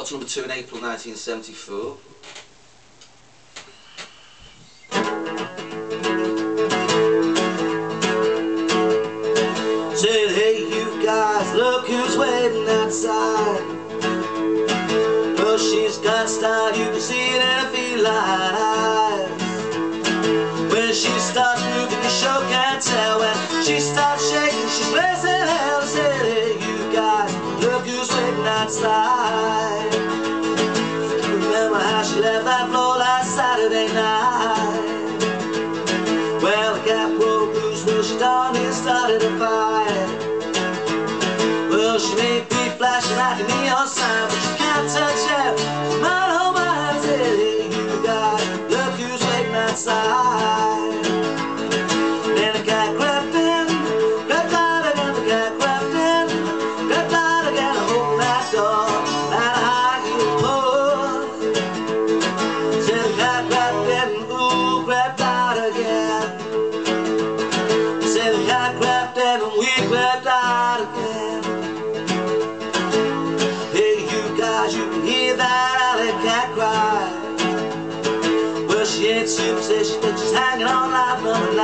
got to #2 in April 1974. Said, hey you guys, look who's waiting outside. Well, she's got style, you can see it in her feline eyes. When she starts moving, you sure can't tell. When she starts shaking, she's raising hell. Said, hey you guys, look who's waiting outside. Remember how she left that floor last Saturday night? Well, the cat broke loose, well she darn near started a fight. Well, she may be flashing like a neon sign, but she can't touch it. She's mine, oh mine. Said, hey you guys, look who's waiting outside. Then the cat crept in, crept out again. The cat crept in, crept out again. I opened that door, and a high heel pulled. Said the cat crept in, ooh, crept out again. Said the cat crept in, and we crept out again. You can hear that alley cat cry. Well, she ain't superstitious, but she's hanging on like number 9.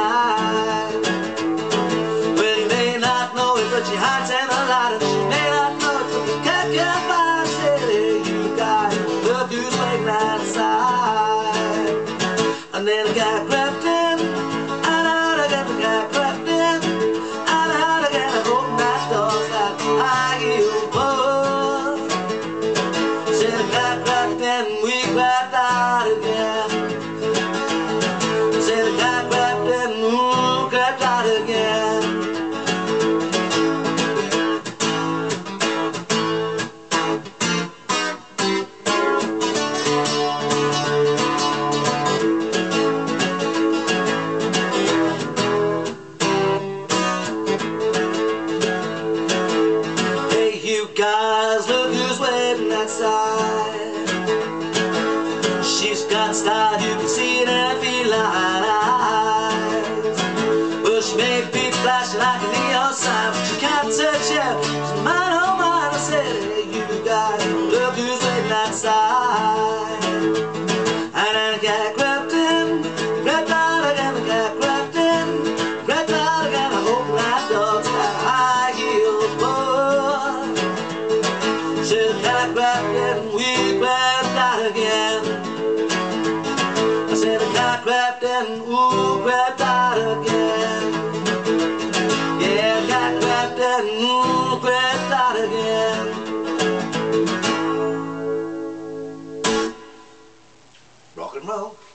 Well, you may not know it, but she hides in the light, and she may not know it, but the cat can't fly. Said, hey, you guys, look who's waiting outside. And then the cat crept in, and out again. The cat crept in, and out again. I opened that door, that high heel pull. And we crept out again. Say the cat crept in, ooh, crept out again. Hey you guys, look who's waiting outside. She's got style, you can see it in her feline eyes. Well, she may be flashing like a neon sign, but you can't touch it. She's mine, oh mine. I said, hey you guys, look who's waiting outside. And then the cat crept in, crept out again. The cat crept in, crept out again. I opened that door to that high heel pull. Said the cat crept in, we crept out again. Said the cat crept in, ooh, crept out again. Yeah, the cat crept in, ooh, crept out again. Rock and roll.